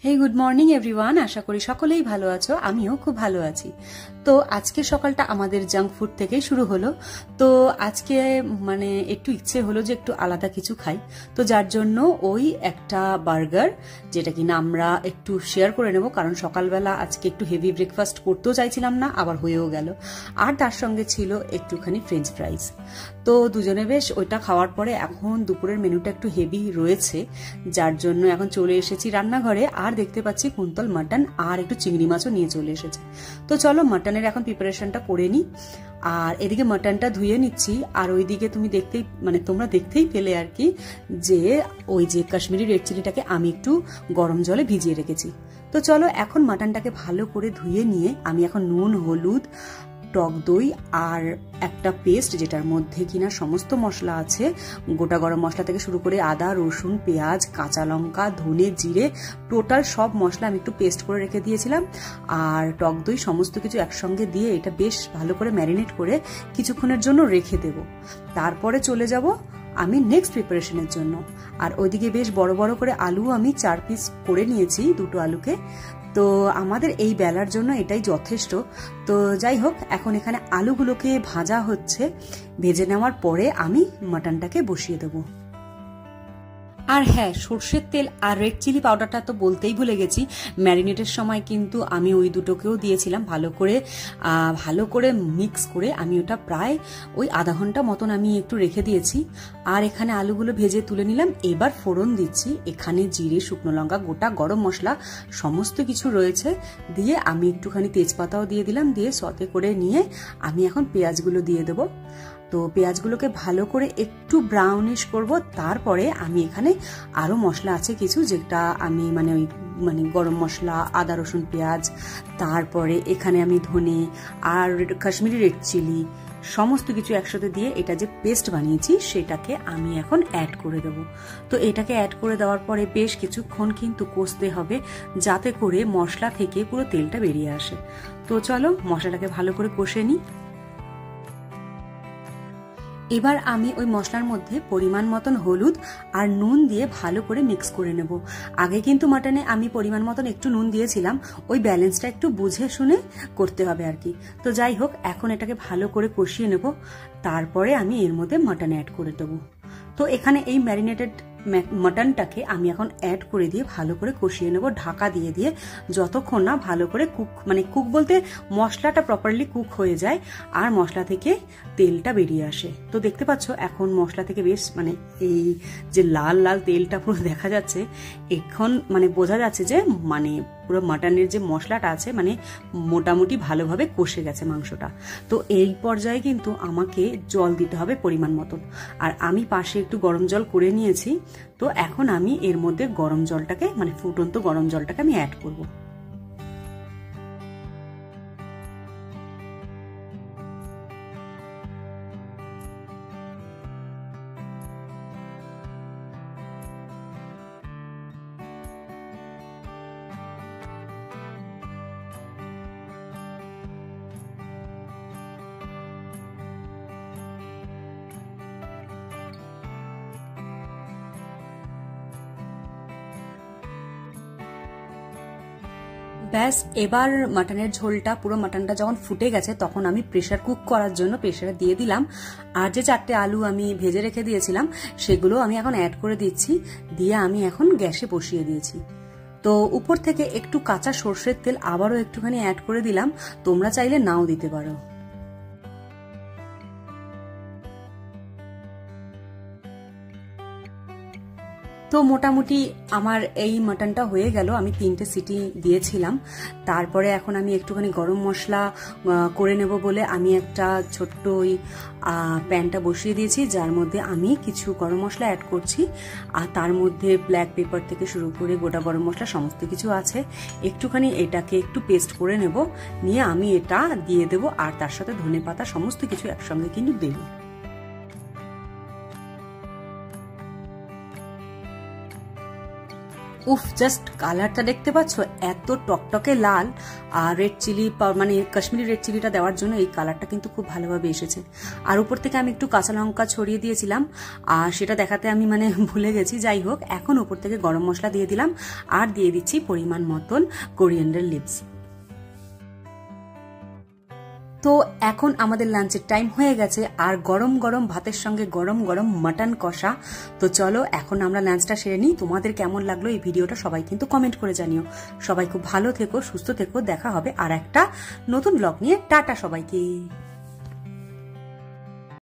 হে good morning everyone, আশা করি সকলেই ভালো আছো। আমিও খুব ভালো আছি। তো আজকে সকালটা আমাদের জাঙ্ক ফুড থেকেই শুরু হলো। তো আজকে একটু ইচ্ছে হলো যে একটু আলাদা কিছু খাই। তো যার জন্য ওই একটা বার্গার, যেটা কিনা আমরা একটু শেয়ার করে নেব, কারণ সকালবেলা আজকে একটু হেভি ব্রেকফাস্ট করতেও চাইছিলাম না, আবার হয়েও গেল। আর তার সঙ্গে ছিল একটুখানি ফ্রেঞ্চ ফ্রাইজ। তো দুজনে বেশ ওইটা খাওয়ার পরে এখন দুপুরের মেনুটা একটু হেভি রয়েছে, যার জন্য এখন চলে এসেছি রান্নাঘরে। আর দেখতে পাচ্ছি কুন্তল মাটন আর একটু চিংড়ি মাছও নিয়ে চলে এসেছে। তো চলো মাটনের এখন প্রিপারেশনটা করে নিই। আর এদিকে মাটনটা ধুয়ে নিচ্ছি, আর ওইদিকে তোমরা দেখতেই পেলে আর কি, যে ওই যে কাশ্মীরি রেড চিলিটাকে আমি একটু গরম জলে ভিজিয়ে রেখেছি। তো চলো এখন মাটনটাকে ভালো করে ধুয়ে নিয়ে আমি এখন নুন, হলুদ, টক দই আর একটা পেস্ট, যেটার মধ্যে কিনা সমস্ত মশলা আছে, গোটা গরম মশলা থেকে শুরু করে আদা, রসুন, পেঁয়াজ, কাঁচা লঙ্কা, ধনে, জিরে, টোটাল সব মশলা আমি একটু পেস্ট করে রেখে দিয়েছিলাম। আর টক দই সমস্ত কিছু একসঙ্গে দিয়ে এটা বেশ ভালো করে ম্যারিনেট করে কিছুক্ষণের জন্য রেখে দেব। তারপরে চলে যাব আমি নেক্সট প্রিপারেশনের জন্য। আর ওইদিকে বেশ বড় বড় করে আলু আমি 4 পিস করে নিয়েছি, 2টো আলুকে। তো আমাদের এই বেলার জন্য এটাই যথেষ্ট। তো যাই হোক, এখন এখানে আলুগুলোকে ভাজা হচ্ছে। ভেজে নেওয়ার পরে আমি মাটনটাকে বসিয়ে দেবো। আর হ্যাঁ, সর্ষের তেল আর রেড চিলি পাউডারটা তো বলতেই ভুলে গেছি। ম্যারিনেটের সময় কিন্তু আমি ওই দুটোকেও দিয়েছিলাম। ভালো করে মিক্স করে আমি ওটা প্রায় ওই আধা ঘন্টা মতন আমি একটু রেখে দিয়েছি। আর এখানে আলুগুলো ভেজে তুলে নিলাম। এবার ফোড়ন দিচ্ছি। এখানে জিরে, শুকনো লঙ্কা, গোটা গরম মশলা সমস্ত কিছু রয়েছে। দিয়ে আমি একটুখানি তেজপাতাও দিয়ে দিলাম। দিয়ে সতে করে নিয়ে আমি এখন পেঁয়াজগুলো দিয়ে দেবো। তো পেঁয়াজগুলোকে ভালো করে একটু ব্রাউনিশ করব। তারপরে আমি এখানে আরো মশলা আছে কিছু, যেটা আমি গরম মশলা, আদা, রসুন, পেঁয়াজ, তারপরে এখানে আমি ধনে আর কাশ্মীরি রেড চিলি সমস্ত কিছু একসাথে দিয়ে এটা যে পেস্ট বানিয়েছি সেটাকে আমি এখন অ্যাড করে দেব। তো এটাকে অ্যাড করে দেওয়ার পরে বেশ কিছুক্ষণ কিন্তু কষতে হবে, যাতে করে মশলা থেকে পুরো তেলটা বেরিয়ে আসে। তো চলো মশলাটাকে ভালো করে কষে নিই। এবার আমি ওই মশলার মধ্যে পরিমাণ মতন হলুদ আর নুন দিয়ে ভালো করে মিক্স করে নেব। আগে কিন্তু মাটনে আমি পরিমাণ মতন একটু নুন দিয়েছিলাম, ওই ব্যালেন্সটা একটু বুঝে শুনে করতে হবে আর কি। তো যাই হোক, এখন এটাকে ভালো করে কষিয়ে নেব। তারপরে আমি এর মধ্যে মাটন অ্যাড করে দেবো। তো এখানে এই ম্যারিনেটেড মাটনটাকে আমি এখন অ্যাড করে দিয়ে ভালো করে কষিয়ে নেব, ঢাকা দিয়ে দিয়ে, যতক্ষণ না ভালো করে কুক বলতে মশলাটা প্রপারলি কুক হয়ে যায় আর মশলা থেকে তেলটা বেরিয়ে আসে। তো দেখতে পাচ্ছ এখন মশলা থেকে বেশ এই যে লাল লাল তেলটা পুরো দেখা যাচ্ছে। এখন বোঝা যাচ্ছে যে পুরো মাটনের যে মশলাটা আছে মোটামুটি ভালোভাবে কষে গেছে মাংসটা। তো এই পর্যায়ে কিন্তু আমাকে জল দিতে হবে পরিমাণ মতন। আর আমি পাশে একটু গরম জল করে নিয়েছি। তো এখন আমি এর মধ্যে গরম জলটাকে ফুটন্ত গরম জলটাকে আমি অ্যাড করব। ব্যাস, এবার মাটনের ঝোলটা, পুরো মাটনটা যখন ফুটে গেছে তখন আমি প্রেসার কুক করার জন্য প্রেসারে দিয়ে দিলাম। আর যে 4টে আলু আমি ভেজে রেখে দিয়েছিলাম সেগুলো আমি এখন অ্যাড করে দিচ্ছি। দিয়ে আমি এখন গ্যাসে বসিয়ে দিয়েছি। তো উপর থেকে একটু কাঁচা সর্ষের তেল আবারও একটুখানি অ্যাড করে দিলাম। তোমরা চাইলে নাও দিতে পারো। তো মোটামুটি আমার এই মাটনটা হয়ে গেল। আমি 3টে সিটি দিয়েছিলাম। তারপরে এখন আমি একটুখানি গরম মশলা করে নেব বলে আমি একটা ছোট্ট ওই প্যানটা বসিয়ে দিয়েছি, যার মধ্যে আমি কিছু গরম মশলা অ্যাড করছি। আর তার মধ্যে ব্ল্যাক পেপার থেকে শুরু করে গোটা গরম মশলা সমস্ত কিছু আছে। একটুখানি এটাকে একটু পেস্ট করে নেব, নিয়ে আমি এটা দিয়ে দেব। আর তার সাথে ধনে পাতা সমস্ত কিছু একসঙ্গে কিন্তু দেবো। উফ, জাস্ট কালারটা দেখতে পাচ্ছ, এত টকটকে লাল। আর রেড চিলি মানে কাশ্মীরি রেড চিলিটা দেওয়ার জন্য এই কালারটা কিন্তু খুব ভালোভাবে এসেছে। আর উপর থেকে আমি একটু কাঁচা লঙ্কা ছড়িয়ে দিয়েছিলাম, আর সেটা দেখাতে আমি মানে ভুলে গেছি। যাই হোক, এখন উপর থেকে গরম মশলা দিয়ে দিলাম আর দিয়ে দিচ্ছি পরিমাণ মতন কোরিয়েন্ডার লিভস। তো এখন আমাদের লাঞ্চের টাইম হয়ে গেছে, আর গরম গরম ভাতের সঙ্গে গরম গরম মাটন কষা। তো চলো এখন আমরা লাঞ্চটা সেরে নিই। তোমাদের কেমন লাগলো এই ভিডিওটা সবাই কিন্তু কমেন্ট করে জানিও। সবাই খুব ভালো থেকো, সুস্থ থেকো। দেখা হবে আর একটা নতুন ব্লগ নিয়ে। টাটা সবাইকে।